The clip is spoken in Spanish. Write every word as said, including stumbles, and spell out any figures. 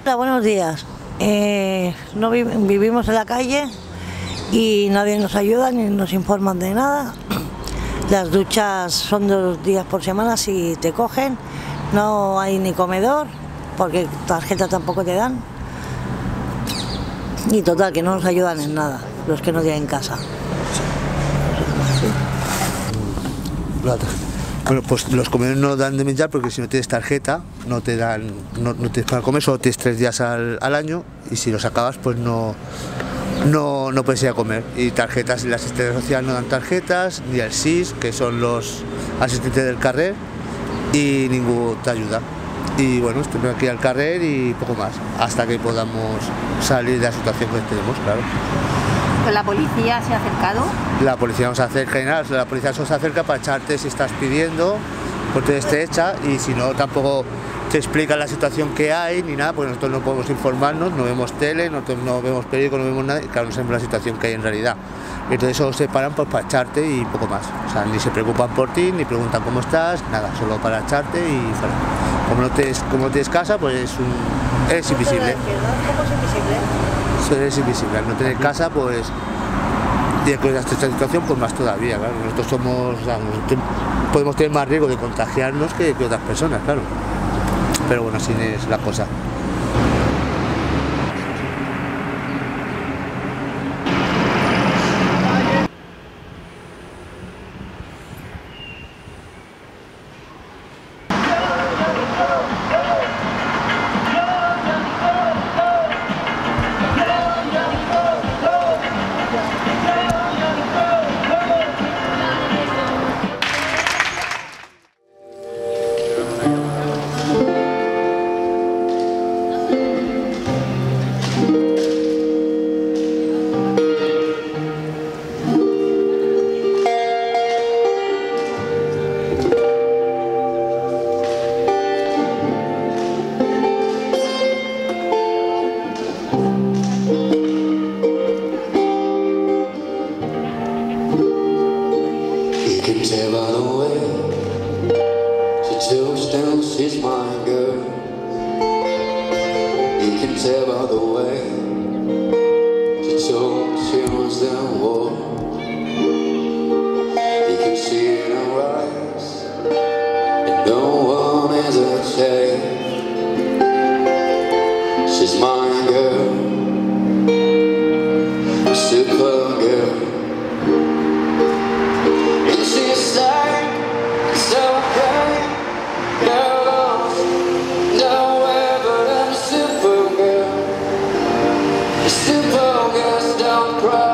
Hola, buenos días. Eh, no vi vivimos en la calle y nadie nos ayuda ni nos informan de nada. Las duchas son dos días por semana si te cogen. No hay ni comedor porque tarjeta tampoco te dan. Y total, que no nos ayudan en nada los que no tienen casa. Bueno, pues los comedores no dan de menjar porque si no tienes tarjeta no te dan, no, no tienes para comer, solo tienes tres días al, al año y si los acabas pues no, no, no puedes ir a comer. Y tarjetas, la asistencia social no dan tarjetas, ni el S I S, que son los asistentes del carrer, y ningún te ayuda. Y bueno, estoy aquí al carrer y poco más, hasta que podamos salir de la situación que tenemos, claro. ¿La policía se ha acercado? La policía nos acerca, general, la policía se acerca para echarte si estás pidiendo, pues te echa, y si no tampoco te explica la situación que hay ni nada, porque nosotros no podemos informarnos, no vemos tele, nosotros no vemos periódico, no vemos nada, y claro, no sabemos la situación que hay en realidad. Entonces solo se paran pues, para echarte y poco más. O sea, ni se preocupan por ti, ni preguntan cómo estás, nada, solo para echarte y fuera. Como no tienes, como no tienes casa, pues es un, eres invisible. ¿Cómo es invisible? Eres invisible, al no tener casa, pues, y con esta situación, pues más todavía, claro. Nosotros somos, o sea, nosotros podemos tener más riesgo de contagiarnos que, que otras personas, claro. Pero bueno, así es la cosa. Tell by the way she tilts down, she's my girl. You can tell by the way she talks, she runs down wall. You can see it in her eyes, and no one has a change. She's my girl, a super girl. Super girls don't cry.